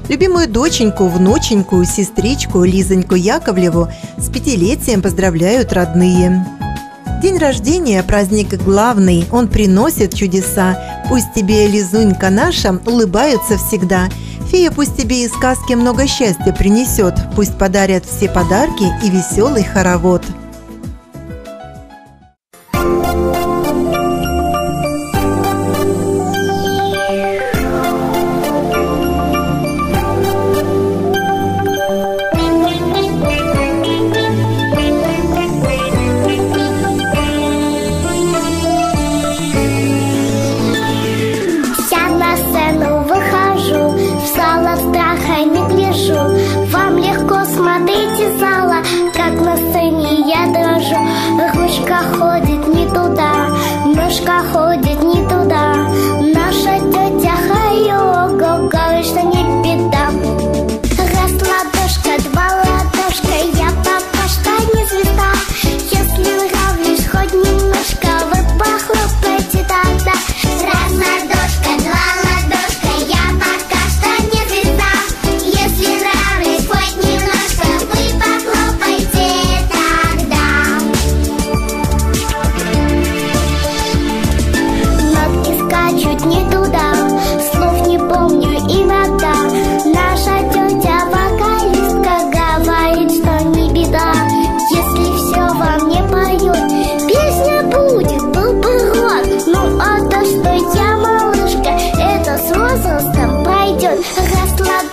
Любимую доченьку, внученьку, сестричку Лизоньку Яковлеву с 5-летием поздравляют родные. День рождения – праздник главный, он приносит чудеса. Пусть тебе, Лизунька наша, улыбаются всегда. Фея пусть тебе из сказки много счастья принесет, пусть подарят все подарки и веселый хоровод. Смотрите, зала, как на сцене я дрожу. Ручка ходит не туда, ножка ходит не туда. Наша тетя Хайо-го говорит, что не беда. Раз ладошка, два ладошка, я пока что не звезда. Если нравлюсь хоть немножко, вы похлопайте тогда. Раз ладошка, два ладошка, я пока что не звезда. Если нравлюсь хоть немножко, вы похлопайте тогда. Нотки скачут не туда, слов не помню иногда. Наша тетя вокалистка говорит, что не беда. Если все вам не поет, песня будет, был бы рад. Ну а то, что я малышка, это с возрастом пройдет. Раз